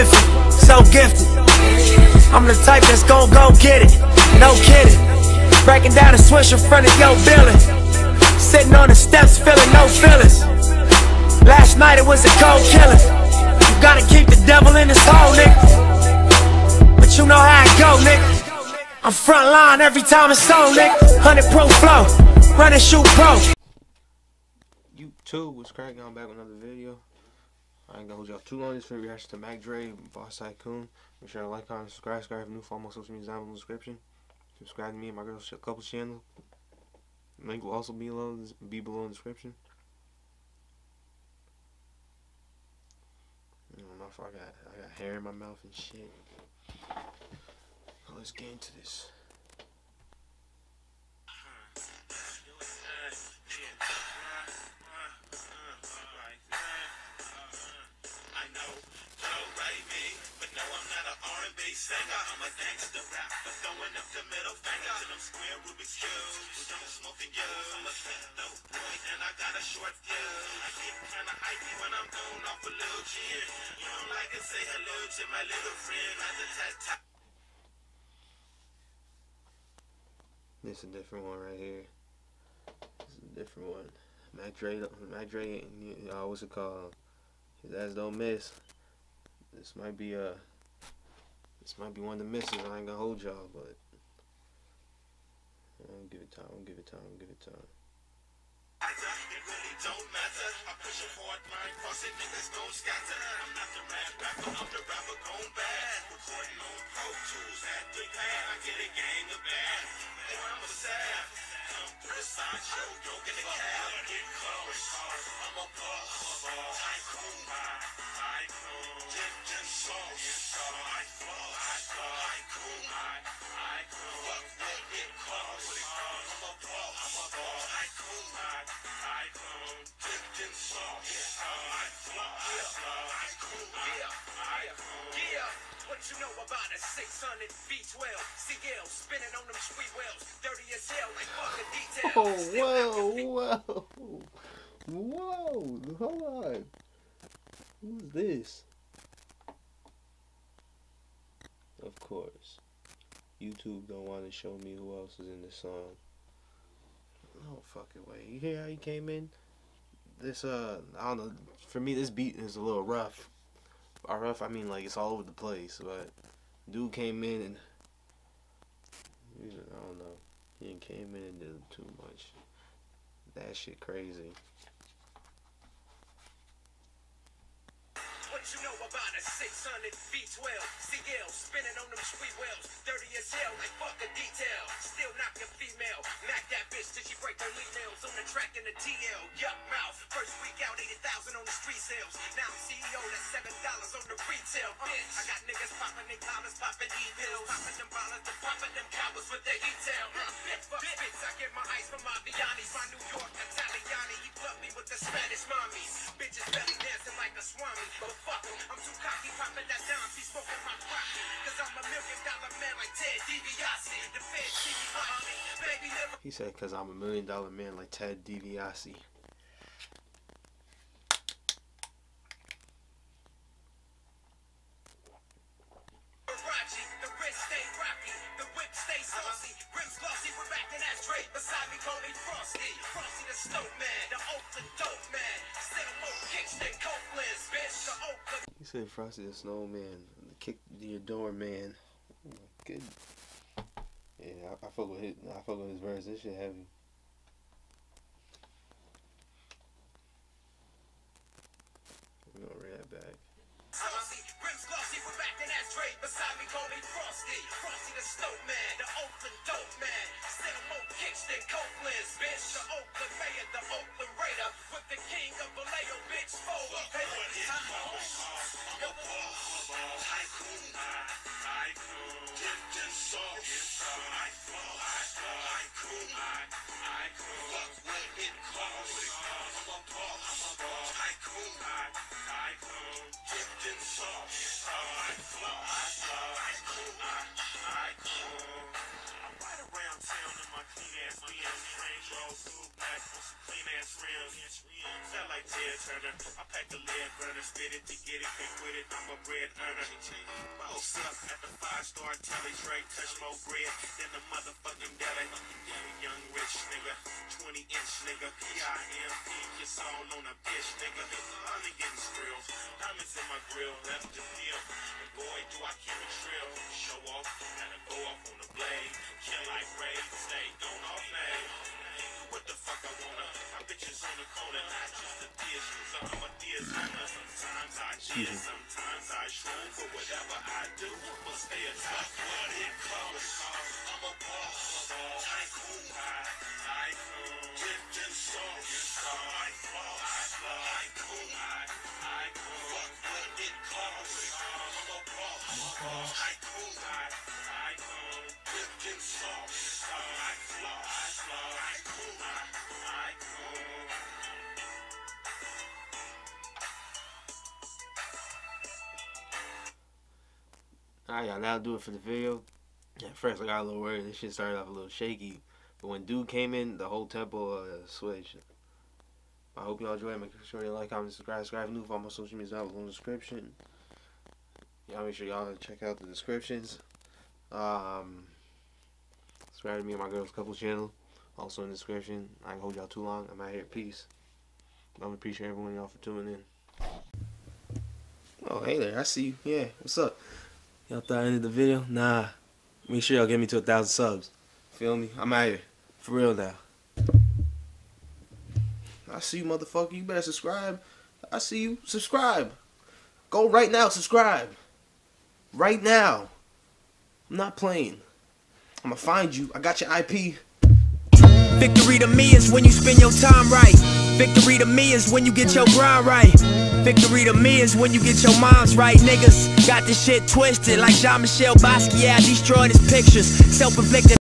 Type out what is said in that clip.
different, so gifted. I'm the type that's gon' go get it, no kidding. Breaking down a switch in front of your building, sitting on the steps feeling no feelings. Last night it was a cold killing. You gotta keep the devil in his hole, nigga. But you know how it go, nigga. I'm front line every time it's on, nigga. 100 proof flow, run and shoot pro. YouTube, what's cracking? I'm back with another video. I ain't gonna hold y'all too long. This video reaction to Mac Dre, Boss Tycoon. Make sure to like, comment, subscribe. If you're new, follow my social media down in the description. Subscribe to me and my girl's couple channel. Link will also be below in the description. I don't know if I got hair in my mouth and shit. So let's get into this. Singer, I'm a gangster rapper, throwing up the middle finger to them square Rubik's cubes. Don't smoking you. I'm a dope boy and I got a short fuse. I get kinda hypey when I'm going off a little gin. You don't like it, say hello to my little friend. This is a different one right here. This is a different one. Mac Dre, what's it called? His ass don't miss. This might be one of the misses. I ain't gonna hold y'all, but I'm gonna give it time. It really don't matter. I push a hard line, cross it, niggas gon' scatter. I'm not the rap rapper, I'm the rapper gon' bad. Recording on Pro Tools at the pad. I get a gang of bad. Or I'm a sad. Come through the sideshow, don't get a cab. Get close. I'm a boss. Tycoon. Dipped in sauce. I floss. Tycoon. Fuck what it costs. I'm a boss. Tycoon. Dipped in sauce. I floss. Tycoon. Yeah. What you know about a 600 V12 CL spinning on them sweet wheels, dirty as hell like fucking details. Whoa, hold on. Who's this? Of course, YouTube don't want to show me who else is in the song. No fucking way. You hear how he came in? This I don't know. For me, this beat is a little rough. By rough, I mean like it's all over the place. But dude came in and I don't know. He came in and did too much. That shit crazy. What you know about a 600 V12 CL spinning on them sweet wheels, dirty as hell like fucking detail. Still knock your female, knock that bitch till she break her nails on the track in the TL. Yup, mouth. First week out 80,000 on the street sales. Now I'm CEO, that's $7 on the retail. Bitch, I got niggas popping their collars, popping e-pills, popping them ballers, and popping them cowards with their e-tail. Fuck bitch, I get my ice from Aviani's, my New York Italiani. He plugged me with the Spanish mommies. Bitches belly dancing like a swami. But fuck em, I'm too cocky, popping that down, she smoking my rocky. Cause I'm $1 million man like Ted DiBiase. The feds see me behind me, baby never. He said, cause I'm $1 million man like Ted DiBiase. The wrist stay rocky, the whip stay saucy. Rims glossy, we're back in that Dre. Beside me, call me Frosty. Frosty the Stoke Man, the Oakland dope man. Still more kicks than Copeland's, bitch. The Oakland. He said Frosty the Snowman, kick your door man. Good. Yeah, I fuck with his verse. This shit heavy. We're gonna read that back. Rims glossy, we're back in that Dre. Beside me, call me Frosty. Frosty the Stoke Man, the Oakland dope man. Still more kicks than Copeland's, bitch. The Oakland mayor, the Oakland Raider. With the king of Vallejo, bitch. I pack the lead burner, spit it to get it, quick with it. I'm I'm a bread earner. Boss up at the 5-star telly, straight touch more bread than the motherfucking deli. Young rich nigga, 20-inch nigga, PIMP, your song on a bitch nigga. I'm getting skrill, diamonds in my grill, left the deal. And boy, do I keep it trill. Show off, gotta go off on the blade. Kill like Ray, stay gone off name. What the fuck I wanna? My bitches on the corner, not just the dish. So I'm a dish owner. Sometimes I cheat, sometimes I show. But whatever I do, will stay a top. What it costs, I'm a boss. Tycoon, tycoon. Lifting songs, I floss. Tycoon, tycoon. What it costs, I'm a boss. Tycoon, tycoon. Lifting songs, I floss. Tycoon, tycoon. Alright, y'all, that'll do it for the video. At first, I got a little worried. This shit started off a little shaky. But when dude came in, the whole tempo switched. I hope y'all enjoy it. Make sure you like, comment, subscribe. Subscribe new for all my social media down below in the description. Y'all make sure y'all check out the descriptions. Subscribe to me and my girl's couple channel. Also in the description. I ain't hold y'all too long. I'm out here. Peace. I appreciate everyone y'all for tuning in. Oh, hey there. I see you. Yeah, what's up? Y'all thought I ended the video? Nah. Make sure y'all get me to 1,000 subs. Feel me? I'm out here. For real now. I see you, motherfucker. You better subscribe. I see you. Subscribe. Go right now. Subscribe. Right now. I'm not playing. I'm gonna find you. I got your IP. Victory to me is when you spend your time right. Victory to me is when you get your grind right. Victory to me is when you get your minds right. Niggas got this shit twisted like Jean-Michel Basquiat destroyed his pictures. Self-inflicted